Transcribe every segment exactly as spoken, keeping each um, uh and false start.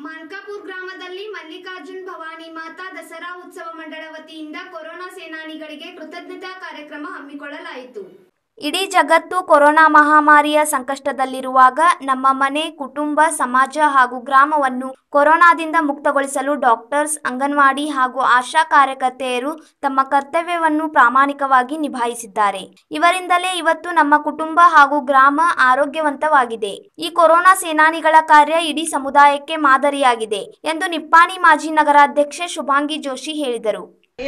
ಮಾನ್ಕಾಪುರ ಗ್ರಾಮದಲ್ಲಿ ಮಲ್ಲಿಕಾರ್ಜುನ್ ಭವಾನಿ ಮಾತಾ ದಸರಾ ಉತ್ಸವ ಮಂಡಳ ವತಿಯಿಂದ ಕೊರೋನಾ ಸೇನಾನಿಗಳಿಗೆ ಕೃತಜ್ಞತಾ ಕಾರ್ಯಕ್ರಮ ಹಮ್ಮಿಕೊಳ್ಳಲಾಯಿತು. ಇಡೀ ಜಗತ್ತು ಕೊರೋನಾ ಮಹಾಮಾರಿಯ ಸಂಕಷ್ಟದಲ್ಲಿರುವಾಗ ನಮ್ಮ ಮನೆ, ಕುಟುಂಬ, ಸಮಾಜ ಹಾಗೂ ಗ್ರಾಮವನ್ನು ಕೊರೋನಾದಿಂದ ಮುಕ್ತಗೊಳಿಸಲು ಡಾಕ್ಟರ್ಸ್, ಅಂಗನವಾಡಿ ಹಾಗೂ ಆಶಾ ಕಾರ್ಯಕರ್ತೆಯರು ತಮ್ಮ ಕರ್ತವ್ಯವನ್ನು ಪ್ರಾಮಾಣಿಕವಾಗಿ ನಿಭಾಯಿಸಿದ್ದಾರೆ. ಇವರಿಂದಲೇ ಇವತ್ತು ನಮ್ಮ ಕುಟುಂಬ ಹಾಗೂ ಗ್ರಾಮ ಆರೋಗ್ಯವಂತವಾಗಿದೆ. ಈ ಕೊರೋನಾ ಸೇನಾನಿಗಳ ಕಾರ್ಯ ಇಡೀ ಸಮುದಾಯಕ್ಕೆ ಮಾದರಿಯಾಗಿದೆ ಎಂದು ನಿಪ್ಪಾಣಿ ಮಾಜಿ ನಗರಾಧ್ಯಕ್ಷೆ ಶುಭಾಂಗಿ ಜೋಶಿ ಹೇಳಿದರು.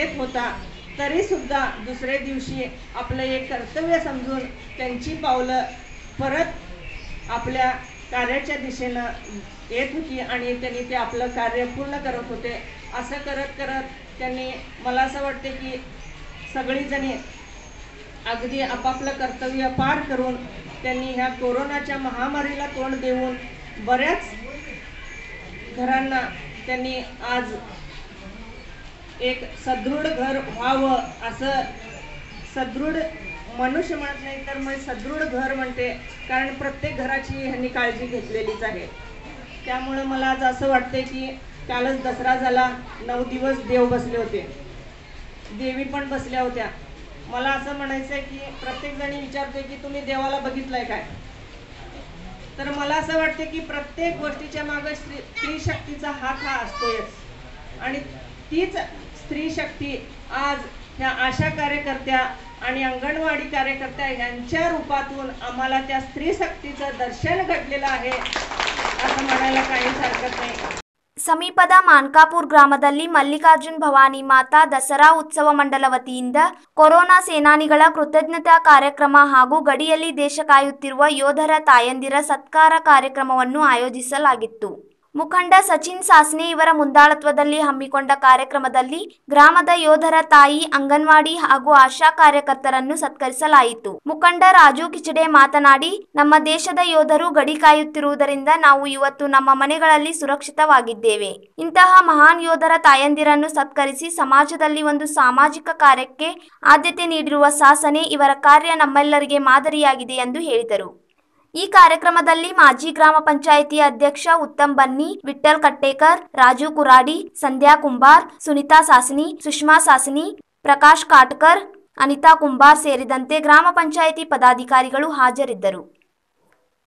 तरी सुद्धा दुसरे दिवशी आपलं एक कर्तव्य समजून त्यांची पावलं परत आपल्या कार्याच्या दिशेनं येत होती आणि त्यांनी ते आपलं कार्य पूर्ण करत होते. असं करत करत त्यांनी मला असं वाटते की सगळीजणी अगदी आपापलं कर्तव्य पार करून त्यांनी ह्या कोरोनाच्या महामारीला तोंड देऊन बऱ्याच घरांना त्यांनी आज एक सदृढ घर व्हावं असं सदृढ मनुष्य म्हणत नाही तर मी सदृढ घर म्हणते, कारण प्रत्येक घराची ह्यांनी काळजी घेतलेलीच आहे. त्यामुळे मला आज असं वाटते की कालच दसरा झाला, नऊ दिवस देव बसले होते, देवी पण बसल्या होत्या. मला असं म्हणायचं आहे की प्रत्येक जणी विचारते की तुम्ही देवाला बघितलंय काय, तर मला असं वाटते की प्रत्येक गोष्टीच्या मागे स्त्री स्त्री शक्तीचा हात हा असतोच आणि तीच स्त्री शक्ती आज ह्या आशा कार्यकर्त्या आणि अंगणवाडी कार्यकर्त्या यांच्या रूपातून आम्हाला त्या स्त्री शक्तीचं दर्शन घडलेलं आहे असं म्हणायला काहीच हरकत नाही. ಸಮೀಪದ ಮಾನ್ಕಾಪುರ ಗ್ರಾಮದಲ್ಲಿ ಮಲ್ಲಿಕಾರ್ಜುನ್ ಭವಾನಿ ಮಾತಾ ದಸರಾ ಉತ್ಸವ ಮಂಡಲ ವತಿಯಿಂದ ಕೊರೋನಾ ಸೇನಾನಿಗಳ ಕೃತಜ್ಞತಾ ಕಾರ್ಯಕ್ರಮ ಹಾಗೂ ಗಡಿಯಲ್ಲಿ ದೇಶ ಕಾಯುತ್ತಿರುವ ಯೋಧರ ತಾಯಂದಿರ ಸತ್ಕಾರ ಕಾರ್ಯಕ್ರಮವನ್ನು ಆಯೋಜಿಸಲಾಗಿತ್ತು. ಮುಖಂಡ ಸಚಿನ್ ಸಾಸ್ನೆ ಇವರ ಮುಂದಾಳತ್ವದಲ್ಲಿ ಹಮ್ಮಿಕೊಂಡ ಕಾರ್ಯಕ್ರಮದಲ್ಲಿ ಗ್ರಾಮದ ಯೋಧರ ತಾಯಿ, ಅಂಗನವಾಡಿ ಹಾಗೂ ಆಶಾ ಕಾರ್ಯಕರ್ತರನ್ನು ಸತ್ಕರಿಸಲಾಯಿತು. ಮುಖಂಡ ರಾಜು ಕಿಚಡೆ ಮಾತನಾಡಿ, ನಮ್ಮ ದೇಶದ ಯೋಧರು ಗಡಿ ಕಾಯುತ್ತಿರುವುದರಿಂದ ನಾವು ಇವತ್ತು ನಮ್ಮ ಮನೆಗಳಲ್ಲಿ ಸುರಕ್ಷಿತವಾಗಿದ್ದೇವೆ. ಇಂತಹ ಮಹಾನ್ ಯೋಧರ ತಾಯಂದಿರನ್ನು ಸತ್ಕರಿಸಿ ಸಮಾಜದಲ್ಲಿ ಒಂದು ಸಾಮಾಜಿಕ ಕಾರ್ಯಕ್ಕೆ ಆದ್ಯತೆ ನೀಡಿರುವ ಶಾಸನೆ ಇವರ ಕಾರ್ಯ ನಮ್ಮೆಲ್ಲರಿಗೆ ಮಾದರಿಯಾಗಿದೆ ಎಂದು ಹೇಳಿದರು. ಈ ಕಾರ್ಯಕ್ರಮದಲ್ಲಿ ಮಾಜಿ ಗ್ರಾಮ ಪಂಚಾಯಿತಿ ಅಧ್ಯಕ್ಷ ಉತ್ತಮ್ ಬನ್ನಿ, ವಿಠ್ಠಲ್ ಕಟ್ಟೇಕರ್, ರಾಜು ಕುರಾಡಿ, ಸಂಧ್ಯಾ ಕುಂಬಾರ್, ಸುನಿತಾ ಸಾಸನಿ, ಸುಷ್ಮಾ ಸಾಸನಿ, ಪ್ರಕಾಶ್ ಕಾಟ್ಕರ್, ಅನಿತಾ ಕುಂಬಾರ್ ಸೇರಿದಂತೆ ಗ್ರಾಮ ಪಂಚಾಯಿತಿ ಪದಾಧಿಕಾರಿಗಳು ಹಾಜರಿದ್ದರು.